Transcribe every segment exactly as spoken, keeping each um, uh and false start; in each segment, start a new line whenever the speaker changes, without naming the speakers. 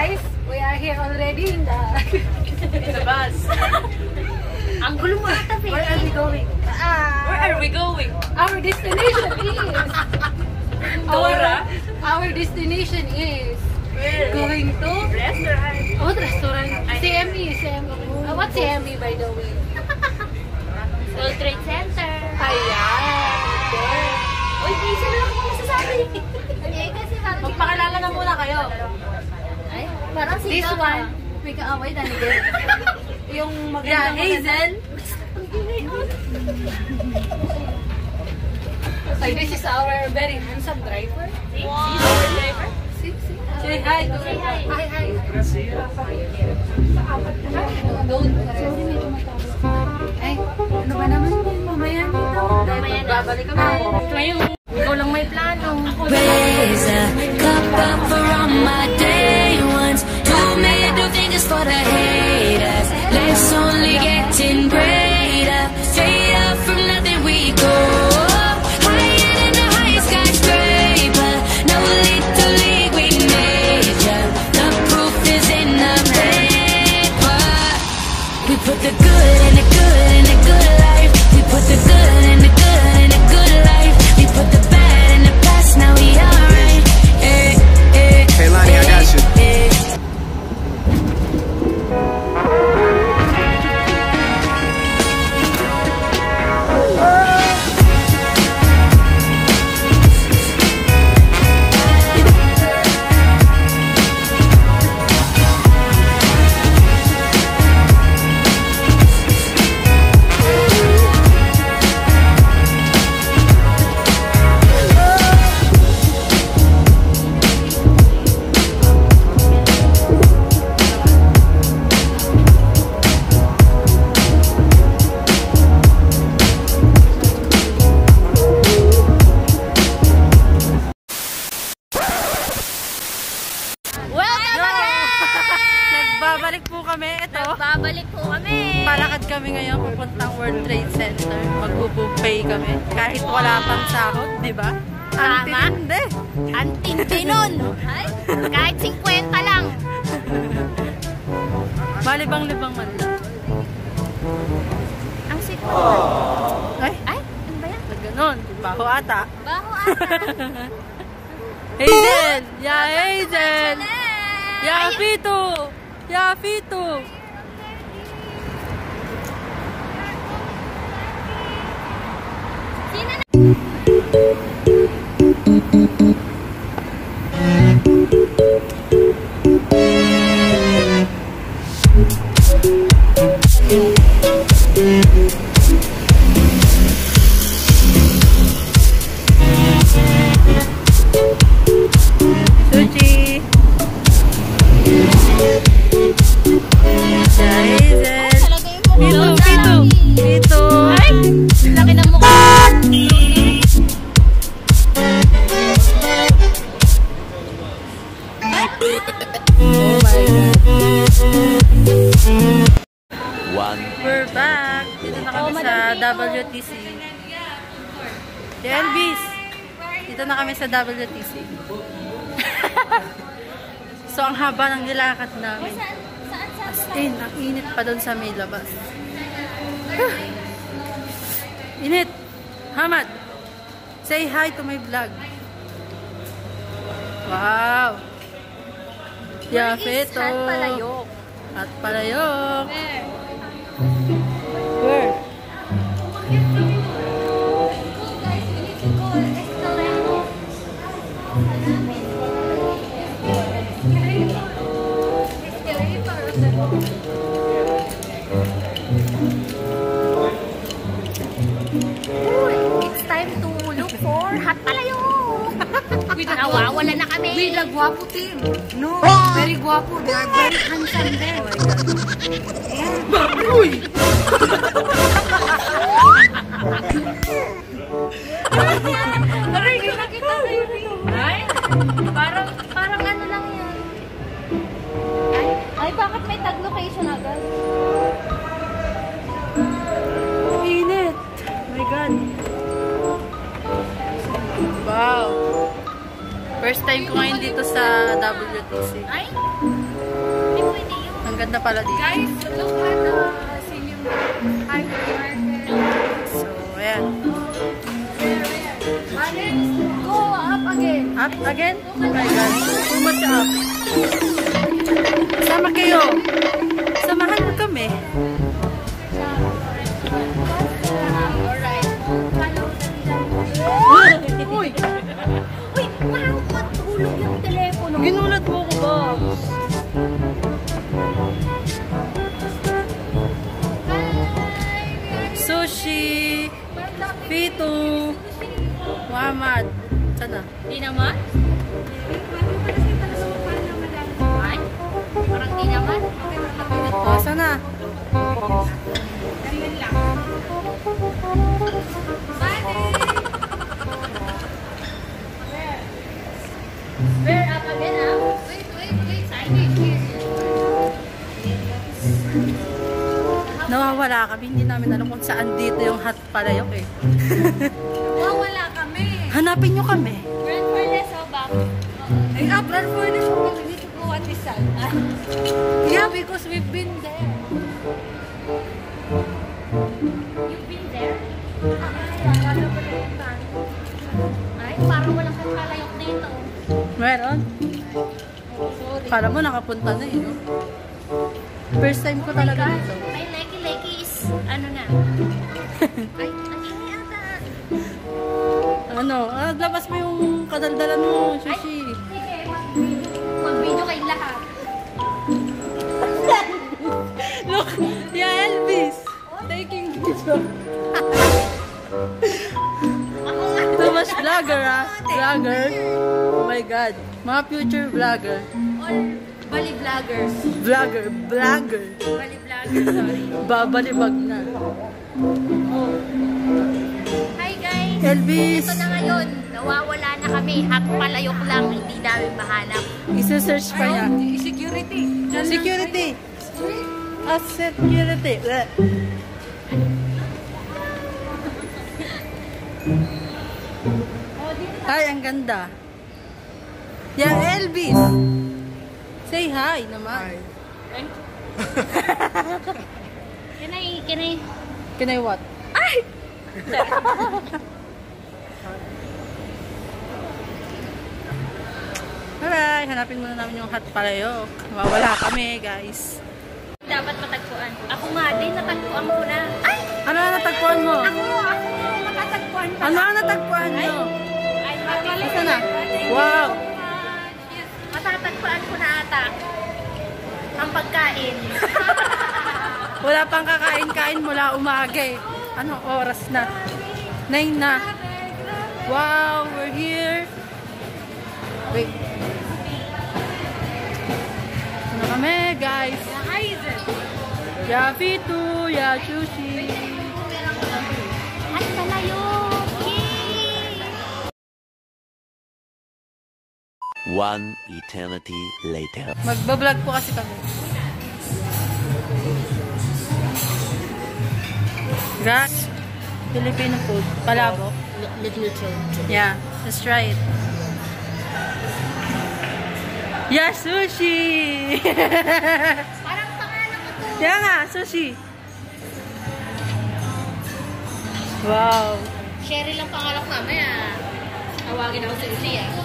guys, we are here already in the,
in the bus.
Ang gulo mo ata,
Where are we going?
Uh,
Where are we going?
Our destination is...
Dora?
Our, our destination is...
Where?
Going to...
Restaurant.
What restaurant? C M E, C M E. Uh, what's C M E, by the way?
World Trade Center.
Ayan.
Uy, busy na lang ako masasabi. Eh, kasi parang...
Magpakilala na muna kayo.
Ay, parang si
This one.
May kaaway na ni Gert.
Yung
Yeah,
magandang
Hazel.
So this is our very handsome driver.
Wow.
See, see.
Say hi.
Say hi.
Hi, hi. Don't. Sorry, may tumatawag. Ay, ano ba naman yun? Mamaya dito.
Mamaya na.
Babalik kami.
Ngayon, ikaw lang may plano.
Raise a cup up for all my day ones. Two middle fingers for the haters. Life's only getting greater. Straight up from nothing we go. Higher than the highest skyscraper. No little league we major. The proof is in the paper. We put the good in the good in the good life. We put the good in the good in the good life. We put the bad in the past. Now we alright. Eh, eh,
Hey Lonnie, I got you.
eh.
Nagbabalik po kami. Ito.
Babalik po kami.
Palakad kami ngayon pupuntang World Trade Center. Magbubuffet kami. Kahit wala pang sahod, di ba? Ang
Tama.
tindi.
Ang tindi nun. Ay, kahit fifty lang.
Malibang-libang man lang.
Ang sito.
Ay,
Ay, ano ba yan?
ganon. Baho ata.
Baho ata.
Hazel! Ya Hazel!
Chanel!
Ya
Ay,
Fito! Ya Fito!
sino na?
Sushi! Ya Hazel!
Talaga yung
Fito!
mukha.
Fito! Fito!
Ay, laki ng mukha.
Oh my God!
One.
We're back! Dito na kami sa W T C. The Elvis! Dito na kami sa W T C. So, ang haba ng nilakad namin.
Saan, saan, saan?
As in, ang init pa doon sa may labas. Init! Hamad! Say hi to my vlog. Wow!
Where is
Yafeto!
Hat Palayok?
At palayok!
Where?
Where?
Guys, we need to go Escalante. It's time to look for Hat Palayok. Nawawala na kami.
With the guwapo team. No, very guwapo. They are very handsome there.
Uy!
Aray, nakita ko yun. Ay, parang, parang ano lang yan. Ay, ay bakit may tag location agad?
Init! Oh my God! Wow! First time ko ngayon dito sa W T C.
Ay? Hindi pwede yun.
Ang ganda pala dito.
Guys, look at the senior hypermarket.
So, ayan.
Again, go up again.
Up again? Oh my God. Too much up. Sama kayo. Samahan mo kami.
Alright.
Uy!
Uy, mahangkot. Hulog yung telepono.
Ginulat mo ko ba? Sushi! Pito! Muhammad! Sana?
Di naman? Ay? Parang di naman?
O, sana?
Where up again, ah?
Wait, wait, wait. Signage here.
Nawawala kami. Hindi namin alam kung saan dito yung hot palayok eh.
Wawala kami.
Hanapin nyo kami.
Grand Furnace, oh, back.
Ay, up, run for the show. We need to go at this side. Yeah, because we've been there.
You've been there? Ay, parang walang kalayok dito.
Meron? Kala mo nakapunta na eh. No? First time ko talaga dito.
My leki-leki is, ano na? Ay, ay, ata.
Ano? Ah, labas mo yung kadaldalan mo, sushi.
Sige, mag-video. Mag-video kayong lahat.
Look! Yeah, Elvis! Taking video. Too much vlogger ah. Vlogger. Oh my God. Mga future vlogger.
All Bali vloggers.
Vlogger. Vlogger.
Bali vloggers, sorry.
Babalibag na.
Hi guys!
Elvis!
Ito na ngayon. Nawawala na kami. Hot palayok lang. Hindi namin mahanap.
Isa-search pa niya.
Security.
Security. Ah, security. Bleh. Ay, ang ganda. Yan, Elvis. Say hi naman.
Can I, can I?
Can I what?
Ay!
Alright, hanapin muna namin yung hot palayok. Mawala kami, guys.
Dapat matagpuan. Ako nga din, natagpuan ko na. Ay!
Ano na natagpuan mo?
Ako, ako, matatagpuan pa.
Ano ang natagpuan mo?
Ay, mabili.
Asa na? Wow!
Matatagpuan ko na ata. Ang pagkain.
Wala pang kakain-kain mula umaga eh. Ano oras na? Nine na. Wow, we're here. Wait. Ano kami, guys? Ya Pitu, ya Sushi.
At palayok! Yay!
One eternity later.
Magbablog po kasi kami. Guys, Filipino food. Palabok. Yeah, let's try it. Yeah, sushi!
Parang pangalan ko to.
Kaya nga, sushi. Wow.
Sherry lang pangalan ko namin ah. Tawagin ako si Lucy ah.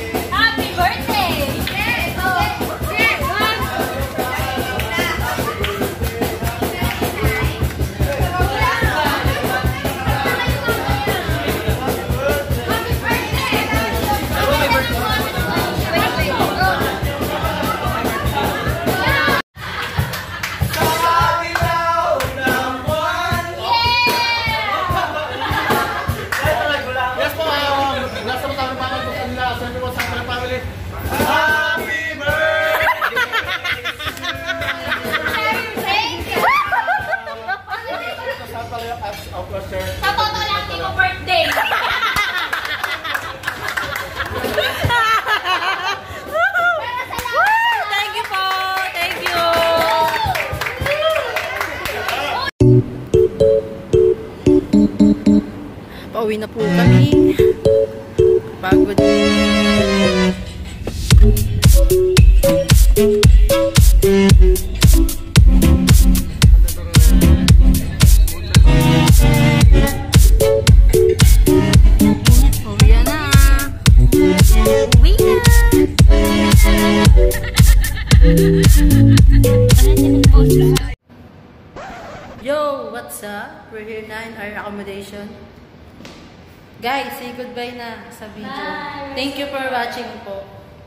Happy birthday! Yes! Oh. Yes!
saan pala yung apps officer?
Sa totoo lang, di ko birthday.
Thank you po! Thank you! Pauwi na po kami. Pagod. Uwi na. Uwi na. Yo, what's up? We're here na in our accommodation. Guys, say goodbye na sa video.
Bye.
Thank you for watching po.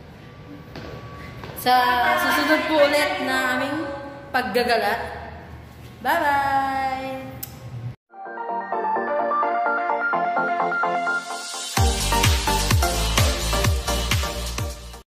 Sa susunod po ulit na aming paggagala. Bye-bye!